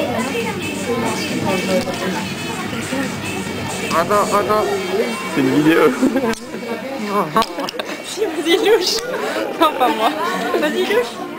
Attends. C'est une vidéo. Si, vas-y, louche. Non, pas moi. Vas-y, louche.